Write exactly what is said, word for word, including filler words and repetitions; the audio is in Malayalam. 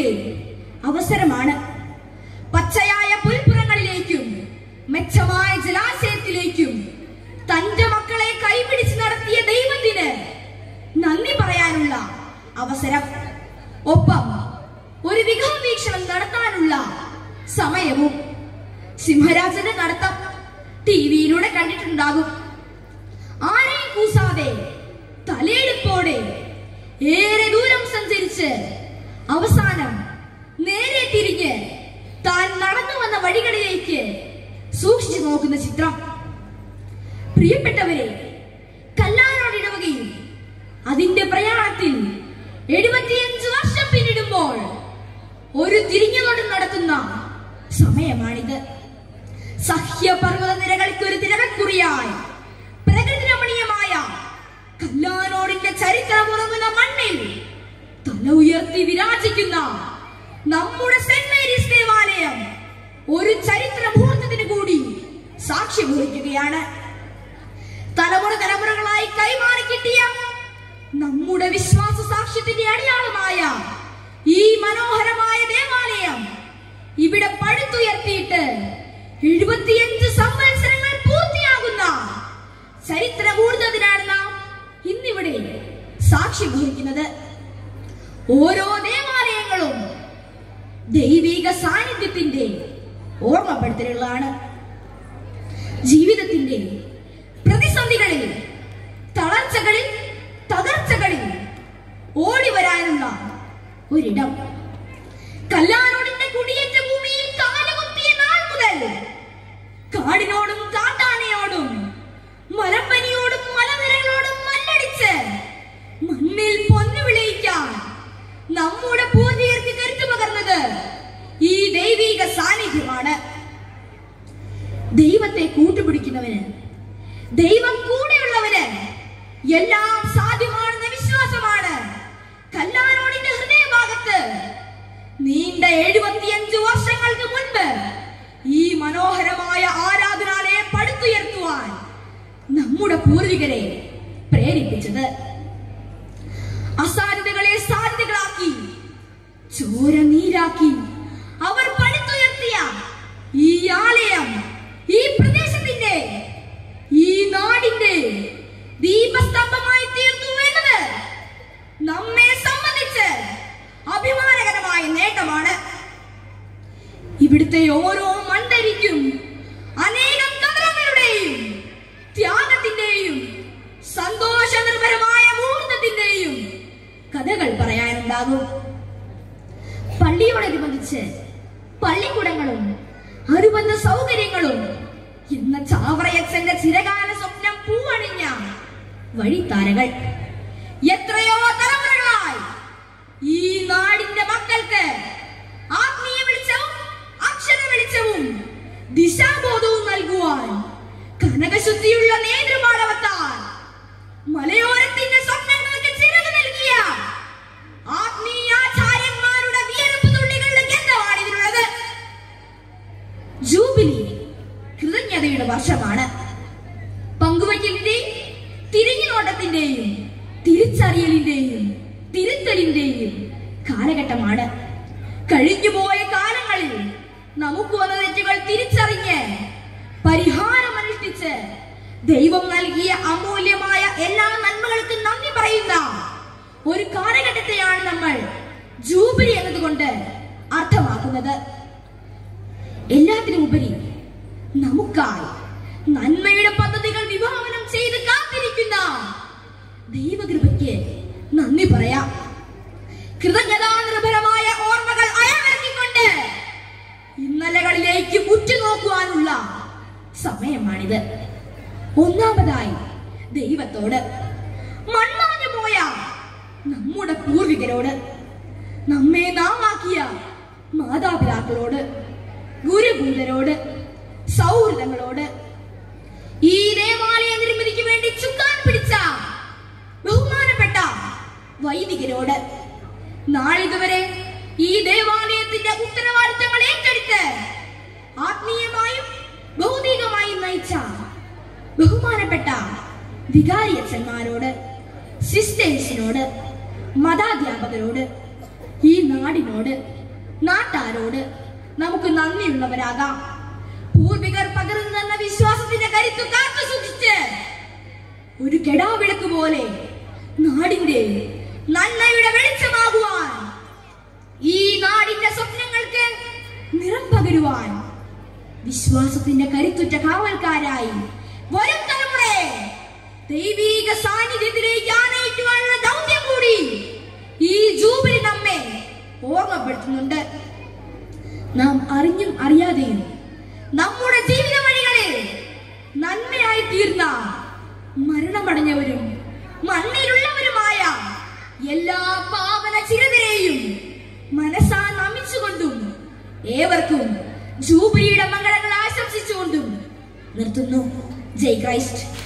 നാടിന്റെ അവസരമാണ്. പച്ചയായ പുൽപ്പുറങ്ങളിലേക്കും മെച്ചമായ ജലാശയത്തിലേക്കും തന്റെ മക്കളെ കൈപിടിച്ച് നടത്തിയ ദൈവത്തിന് നന്ദി പറയാനുള്ള അവസരം, ഒപ്പം ഒരു വികാവീക്ഷണം നടത്താനുള്ള സമയവും. സിംഹരാജന്റെ നടത്തം ടി വിയിലൂടെ കണ്ടിട്ടുണ്ടാകും. ആരെയും കൂസാതെ തലയെടുപ്പോടെ ഏറെ ദൂരം സഞ്ചരിച്ച് അവസാനം നേരെ തിരിഞ്ഞ് താൻ നടന്നു വന്ന വഴികളിലേക്ക് സൂക്ഷിച്ചു നോക്കുന്ന ചിത്രം. പ്രിയപ്പെട്ടവരെ, കല്ലാനോട് ഇടവകയും അതിന്റെ പ്രയാണത്തിൽ എഴുപത്തിയഞ്ച് വർഷം പിന്നിടുമ്പോൾ ഒരു തിരിഞ്ഞുനോട്ടം നടത്തുന്ന സമയമാണിത്. സഹ്യപർവ്വത നിരകൾക്ക് ഒരു തിലകക്കുറിയായി പ്രകൃതി രമണീയമായ കല്ലാനോടിന്റെ ചരിത്രമുറങ്ങുന്ന മണ്ണിൽ തല ഉയർത്തി വിരാജിക്കുന്ന നമ്മുടെ സെന്റ് മേരീസ് ദേവാലയം ഒരു ചരിത്ര മുഹൂർത്തത്തിന് കൂടി സാക്ഷ്യം വഹിക്കുകയാണ്. തലമുറ തലമുറകളായി കൈമാറി കിട്ടിയ നമ്മുടെ വിശ്വാസ സാക്ഷ്യത്തിന്റെ അടയാളമായ ഈ മനോഹരമായ ദേവാലയം ഇവിടെ പടുത്തുയർത്തിയിട്ട് എഴുപത്തിയഞ്ച് സംവത്സരങ്ങൾ പൂർത്തിയാകുന്ന ചരിത്ര മുഹൂർത്തത്തിനാണ് നാം ഇന്നിവിടെ സാക്ഷ്യം വഹിക്കുന്നത്. ഓരോ ദേവാലയങ്ങളും ദൈവിക സാന്നിധ്യത്തിന്റെ ഓർമ്മപ്പെടുത്തലുകളാണ്. ജീവിതത്തിന്റെ പ്രതിസന്ധികളിൽ, തളർച്ചകളിൽ, തകർച്ചകളിൽ ഓടി വരാനുള്ള ഒരിടം. കല്ലാനോടിന്റെ കുടിയേറ്റ ഭൂമിയിൽ കാലുകുത്തിയ നാൾ മുതൽ കാടിനോടും കാട്ടാനയോടും മലമ്പനിയോടും മലനിരകളോടും മല്ലടിച്ച് മണ്ണിൽ പൊന്നു വിളയിക്കാൻ നമ്മുടെ പൂർവികർക്ക് കരുത്തു പകർന്നത് ഈ ദൈവിക സാന്നിധ്യമാണ്. ദൈവത്തെ കൂട്ടുപിടിക്കുന്നവന്, ദൈവം കൂടെയുള്ളവന് എല്ലാം സാധ്യമാണെന്ന വിശ്വാസമാണ് കല്ലാനോടിന്റെ ഹൃദയഭാഗത്ത് നീണ്ട എഴുപത്തിയഞ്ച് വർഷങ്ങൾക്ക് മുൻപ് ഈ മനോഹരമായ ആരാധനാലയം പടുത്തുയർത്തുവാൻ നമ്മുടെ പൂർവികരെ പ്രേരിപ്പിച്ചത്. അസാധ്യതകളെ സാധ്യതകളാക്കി, ചോര നീരാക്കി അവർ പടുത്തുയർത്തിയ ഈ ആലയം ഈ പ്രദേശത്തിന്റെ, ഈ നാടിന്റെ ദീപസ്തംഭമായി തീർന്നു എന്നത് നമ്മെ സംബന്ധിച്ച് അഭിമാനകരമായ നേട്ടമാണ്. ഇവിടുത്തെ ഓരോ മണ്ഡരിക്കും അനേകം കഥകളുടെയും ത്യാഗത്തിന്റെയും സന്തോഷ നിർഭരമായ മുഹൂർത്തത്തിന്റെയും കഥകൾ പറയാനുണ്ടാകും. പള്ളിയോടനുബന്ധിച്ച് പള്ളിക്കൂടങ്ങളും അനുബന്ധ സൗകര്യങ്ങളും എന്ന ചാവറയച്ചന്റെ ചിരകാല സ്വപ്നം പൂവണിഞ്ഞ വഴിത്താരകൾ എത്രയോ തലമുറകളായി ഈ നാടിന്റെ മക്കൾക്ക് ആത്മീയ വെളിച്ചവും അക്ഷര വെളിച്ചവും ദിശാബോധവും നൽകുവാൻ കനകശുദ്ധിയുള്ള നേതൃപാടവത്താൽ മലയോരത്തിന്റെ സ്വപ്നങ്ങൾക്ക് ചിറക് നൽകിയ ആത്മീയാചാര്യന്മാരുടെ വിയർപ്പ് തുള്ളികളുടെ ഗന്ധമാണ് ഇതിനുള്ളത്. ജൂബിലി കൃതജ്ഞതയുടെ വർഷമാണ്. പങ്കുവയ്ക്കലിന്റെയും തിരിഞ്ഞുനോട്ടത്തിന്റെയും തിരിച്ചറിയലിന്റെയും തിരുത്തലിന്റെയും കാലഘട്ടമാണ്. കഴിഞ്ഞുപോയ കാലങ്ങളിൽ നമുക്ക് വന്ന തെറ്റുകൾ തിരിച്ചറിഞ്ഞ് പരിഹാരമനുഷ്ഠിച്ച് ദൈവം നൽകിയ അമൂല്യമായ എല്ലാ നന്മകൾക്കും നന്ദി പറയുന്ന ഒരു കാലഘട്ടത്തെയാണ് നമ്മൾ ജൂബിലി എന്നതുകൊണ്ട് അർത്ഥമാക്കുന്നത്. എല്ലാത്തിനുമുപരി നമുക്കായി നന്മയുടെ പദ്ധതികൾ വിഭാവനം ചെയ്ത് കാത്തിരിക്കുന്ന ദൈവകൃപയ്ക്ക് നന്ദി പറയാം. കൃതജ്ഞതാ നിർഭരമായ ഓർമ്മകൾ അയവിറക്കിക്കൊണ്ട് ഇന്നലകളിലേക്ക് ഉറ്റുനോക്കുവാനുള്ള സമയമാണിത്. ഒന്നാമതായി ദൈവത്തോട്, മൺമറഞ്ഞു പോയ നമ്മുടെ പൂർവികരോട്, നമ്മെ നാമാക്കിയ മാതാപിതാക്കളോട്, ഗുരുഭൂതരോട്, സൗഹൃദങ്ങളോട്, ഈ ദേവാലയ നിർമ്മിതിക്ക് വേണ്ടി ചുക്കാൻ പിടിച്ച ബഹുമാനപ്പെട്ട വൈദികരോട്, നാളിതുവരെ ഈ ദേവാലയത്തിന്റെ ഉത്തരവാദിത്തങ്ങൾ ഏറ്റെടുത്ത് ആത്മീയമായും ഭൗതികമായും നയിച്ച ബഹുമാനപ്പെട്ട വികാരിയച്ഛന്മാരോട്, സിസ്റ്റേഴ്സിനോട്, മതാധ്യാപകരോട്, ഈ നാടിനോട് നാട്ടാരോട് നമുക്ക് നന്ദിയുള്ളവരാകാം. പൂർവികർ പകർന്നു തന്ന വിശ്വാസത്തിന്റെ കരുത്ത് കാത്തു സൂക്ഷിച്ച് ഒരു കെടാവിളക്ക് പോലെ നാടിന്റെ നന്മയുടെ വെളിച്ചമാകുവാൻ, ഈ നാടിന്റെ സ്വപ്നങ്ങൾക്ക് നിറം പകരുവാൻ വിശ്വാസത്തിന്റെ കരുത്തുറ്റ കാവൽക്കാരായി വരും തലമുറയെ ദൈവീക സാന്നിധ്യത്തിലേക്ക് ആനയിക്കുവാനുള്ള ദൗത്യം കൂടി ഈ ജൂബിലി നമ്മെ ഓർമ്മപ്പെടുത്തുന്നുണ്ട്. നാം അറിഞ്ഞും അറിയാതെയും നമ്മുടെ ജീവിത വഴികളിൽ നന്മയായി തീർന്ന മരണമടഞ്ഞവരും മണ്ണിലുള്ളവരുമായ എല്ലാ പാവന ചിരതരെയും മനസ്സാ നമിച്ചുകൊണ്ടും ഏവർക്കും ജൂബിലിയുടെ മംഗളങ്ങൾ ആശംസിച്ചുകൊണ്ടും നിർത്തുന്നു. ജയ് ക്രൈസ്റ്റ്.